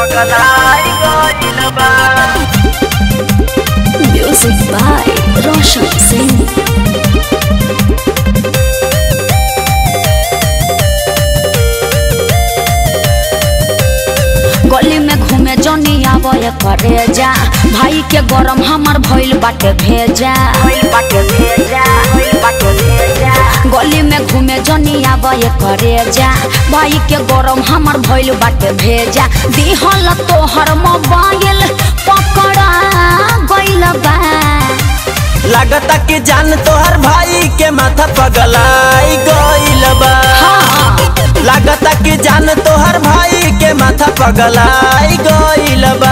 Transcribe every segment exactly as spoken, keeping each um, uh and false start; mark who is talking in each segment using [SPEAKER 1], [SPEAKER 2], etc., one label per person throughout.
[SPEAKER 1] पगलाई गइल बा।
[SPEAKER 2] Music by Roshan Singh. गली में घूमे जनी आवे करे जा, भाई के गरम हमर भइल बाटे भेजा,
[SPEAKER 1] भइल बाटे भेजा, भइल बाटे भेजा।
[SPEAKER 2] गली में घूमे जनी आवे करे जा, भाई के गरम हमर भइल बाटे भेजा। दिहल तोहर मोबाइल पकड़ा गइल बा,
[SPEAKER 3] लगता कि जान तोहर भाई के माथा पगलाई गइल बा। लगता कि जान तोहर भाई के माथा पगलाई गइल बा।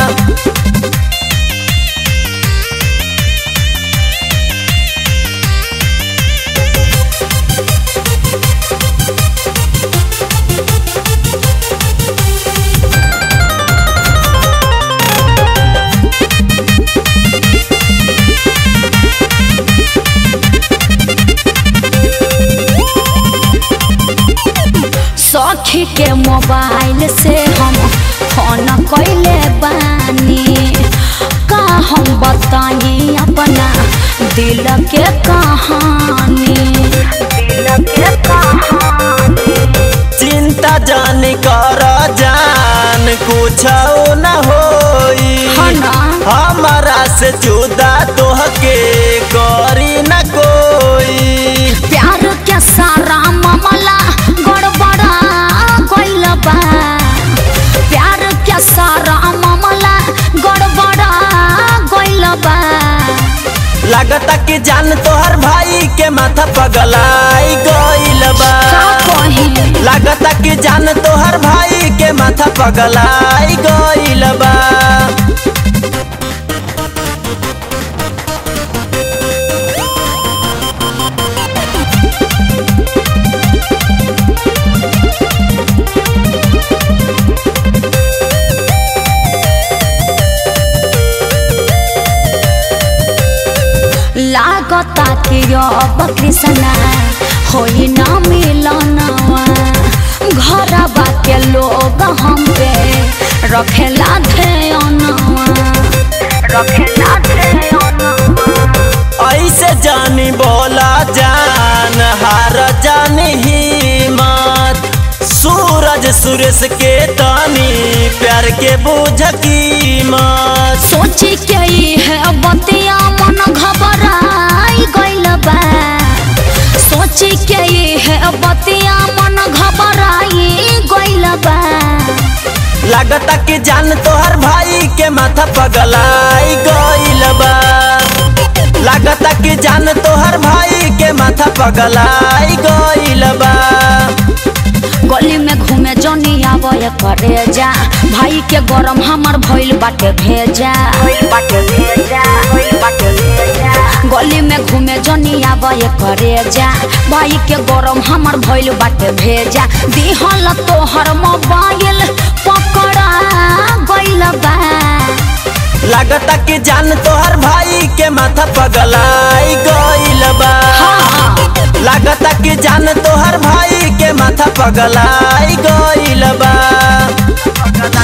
[SPEAKER 2] सखी के मोबाइल से हम फोन कैले बानी, का हम बताई अपना दिल के कहानी,
[SPEAKER 1] दिल के कहानी।
[SPEAKER 3] चिंता जान कर जान कुछ न होई, हमारा से जुदा तोहके करी न कोई।
[SPEAKER 2] प्यार के सारा मामला गड़बड़ा गइल बा, प्यार के सारा मामला गड़बड़ा गइल बा।
[SPEAKER 3] लगता कि जान तोहर भाई के माथा पगलाई गइल बा। लगता कि जान तोहर भाई के माथा पगलाई गइल बा।
[SPEAKER 2] लागता कि अब कृष्णा होई ना मिलनवा, घरवा के लोग हम पे रखेला ध्यानवा,
[SPEAKER 1] रखेला ध्यानवा।
[SPEAKER 3] ऐसे जानी बोला जान हार जानी हिम्मत, सूरज सुरेश के तानी प्यार के बुझ कीमत।
[SPEAKER 2] सोची के ई है बतिया मन घबराई गइल बा, सोची के ई है बतिया मन घबराई गइल बा।
[SPEAKER 3] लगता कि जान तोहर भाई के माथा पगलाई गइल बा। लगता कि जान तोहर भाई के माथा पगलाई गइल बा।
[SPEAKER 2] गली में घूमे जनी आवे करे जा, भाई के गरम हमर भइल बाटे भेजा,
[SPEAKER 1] भइल बाटे भेजा, भइल बाटे भेजा।
[SPEAKER 2] गली में घूमे जनी आवे करे जा, भाई के गरम हमर भइल बाटे भेजा। दिहल तोहर मोबाइल पकड़ा गइल बा,
[SPEAKER 3] लगता कि जान तोहर भाई के माथा पगलाई गइल बा। लगता कि जान तोहर भाई के माथा पगलाई गइल बा।